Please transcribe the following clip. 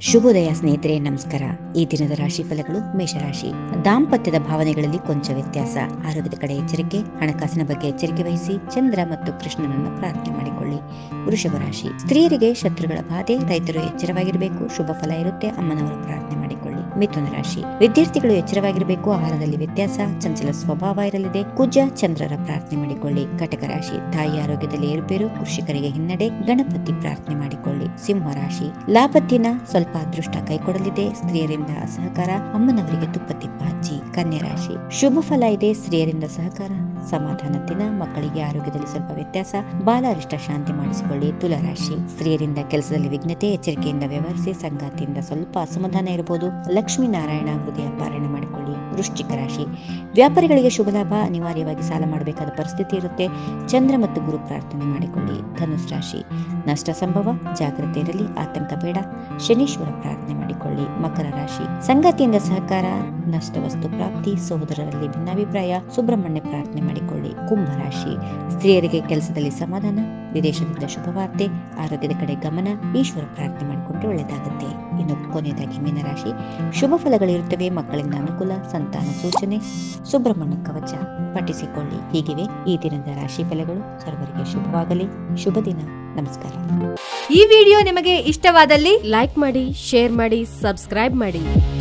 ಶುಭೋದಯ ಸ್ನೇಹಿತರೆ, ನಮಸ್ಕಾರ. ಈ ದಿನದ ರಾಶಿ ಫಲಗಳು. ಮೇಷರಾಶಿ. ದಾಂಪತ್ಯದ ಭಾವನೆಗಳಲ್ಲಿ ಕೊಂಚ ವ್ಯತ್ಯಾಸ. ಆರೋಗ್ಯದ ಕಡೆ ಎಚ್ಚರಿಕೆ. ಹಣಕಾಸಿನ ಬಗ್ಗೆ ಎಚ್ಚರಿಕೆ ವಹಿಸಿ. ಚಂದ್ರ ಮತ್ತು ಕೃಷ್ಣನನ್ನು ಪ್ರಾರ್ಥನೆ ಮಾಡಿಕೊಳ್ಳಿ. ವೃಷಭ ರಾಶಿ. ಸ್ತ್ರೀಯರಿಗೆ ಶತ್ರುಗಳ ಬಾಧೆ. ರೈತರು ಎಚ್ಚರವಾಗಿರಬೇಕು. ಶುಭ ಫಲ ಇರುತ್ತೆ. ಅಮ್ಮನವರು ಪ್ರಾರ್ಥನೆ ಮಾಡಿಕೊಳ್ಳಿ. ಮಿಥುನ ರಾಶಿ. ವಿದ್ಯಾರ್ಥಿಗಳು ಎಚ್ಚರವಾಗಿರಬೇಕು. ಆಹಾರದಲ್ಲಿ ವ್ಯತ್ಯಾಸ. ಚಂಚಲ ಸ್ವಭಾವ ಇರಲಿದೆ. ಕುಜ ಚಂದ್ರರ ಪ್ರಾರ್ಥನೆ ಮಾಡಿಕೊಳ್ಳಿ. ಕಟಕ ರಾಶಿ. ತಾಯಿ ಆರೋಗ್ಯದಲ್ಲಿ ಏರುಪೇರು. ಕೃಷಿಕರಿಗೆ ಹಿನ್ನಡೆ. ಗಣಪತಿ ಪ್ರಾರ್ಥನೆ ಮಾಡಿಕೊಳ್ಳಿ. ಸಿಂಹ ರಾಶಿ. ಲಾಭದಿನ. ಸ್ವಲ್ಪ ಅದೃಷ್ಟ ಕೈಕೊಡಲಿದೆ. ಸ್ತ್ರೀಯರಿಂದ ಸಹಕಾರ. ಅಮ್ಮನವರಿಗೆ ತುಪ್ಪ ತಿಪ್ಪ ಹಚ್ಚಿ. ಕನ್ಯಾ ರಾಶಿ. ಶುಭ ಫಲ ಇದೆ. ಸ್ತ್ರೀಯರಿಂದ ಸಹಕಾರ. ಸಮಾಧಾನ ದಿನ. ಮಕ್ಕಳಿಗೆ ಆರೋಗ್ಯದಲ್ಲಿ ಸ್ವಲ್ಪ ವ್ಯತ್ಯಾಸ. ಬಾಲಾರಿಷ್ಟ ಶಾಂತಿ ಮಾಡಿಸಿಕೊಳ್ಳಿ. ತುಲಾ ರಾಶಿ. ಸ್ತ್ರೀಯರಿಂದ ಕೆಲಸದಲ್ಲಿ ವಿಘ್ನತೆ. ಎಚ್ಚರಿಕೆಯಿಂದ ವ್ಯವಹರಿಸಿ. ಸಂಗಾತಿಯಿಂದ ಸ್ವಲ್ಪ ಅಸಮಾಧಾನ ಇರಬಹುದು. ಲಕ್ಷ್ಮೀನಾರಾಯಣ ಹೃದಯ ಪಾರಾಯಣ ಮಾಡಿಕೊಳ್ಳಿ. ವೃಶ್ಚಿಕ ರಾಶಿ. ವ್ಯಾಪಾರಿಗಳಿಗೆ ಶುಭ ಲಾಭ. ಅನಿವಾರ್ಯವಾಗಿ ಸಾಲ ಮಾಡಬೇಕಾದ ಪರಿಸ್ಥಿತಿ ಇರುತ್ತೆ. ಚಂದ್ರ ಮತ್ತು ಗುರು ಪ್ರಾರ್ಥನೆ ಮಾಡಿಕೊಳ್ಳಿ. ಧನುಸ್ ರಾಶಿ. ನಷ್ಟ ಸಂಭವ. ಜಾಗ್ರತೆ ಇರಲಿ. ಆತಂಕ ಬೇಡ. ಶನೀಶ್ವರ ಪ್ರಾರ್ಥನೆ ಮಾಡಿಕೊಳ್ಳಿ. ಮಕರ ರಾಶಿ. ಸಂಗಾತಿಯಿಂದ ಸಹಕಾರ. ನಷ್ಟ ವಸ್ತು ಪ್ರಾಪ್ತಿ. ಸಹೋದರರಲ್ಲಿ ಭಿನ್ನಾಭಿಪ್ರಾಯ. ಸುಬ್ರಹ್ಮಣ್ಯ ಪ್ರಾರ್ಥನೆ ಮಾಡಿಕೊಳ್ಳಿ. ಕುಂಭ ರಾಶಿ. ಸ್ತ್ರೀಯರಿಗೆ ಕೆಲಸದಲ್ಲಿ ಸಮಾಧಾನ. ವಿದೇಶದಿಂದ ಶುಭವಾರ್ತೆ. ಆರೋಗ್ಯದ ಕಡೆ ಗಮನ. ಈಶ್ವರ ಪ್ರಾರ್ಥನೆ ಮಾಡಿಕೊಂಡ್ರೆ ಒಳ್ಳೆಯದಾಗುತ್ತೆ. ಇನ್ನು ಕೊನೆಯದಾಗಿ ಮೀನರಾಶಿ. ಶುಭ ಫಲಗಳಿರುತ್ತವೆ. ಮಕ್ಕಳಿಂದ ಅನುಕೂಲ. ಸಂತಾನ ಸೂಚನೆ. ಸುಬ್ರಹ್ಮಣ್ಯ ಕವಚ ಪಠಿಸಿಕೊಳ್ಳಿ. ಹೀಗಿವೆ ಈ ದಿನದ ರಾಶಿ ಫಲಗಳು. ಸರ್ವರಿಗೆ ಶುಭವಾಗಲಿ. ಶುಭ ದಿನ. ನಮಸ್ಕಾರ. ಈ ವಿಡಿಯೋ ನಿಮಗೆ ಇಷ್ಟವಾದಲ್ಲಿ ಲೈಕ್ ಮಾಡಿ, ಶೇರ್ ಮಾಡಿ, ಸಬ್ಸ್ಕ್ರೈಬ್ ಮಾಡಿ.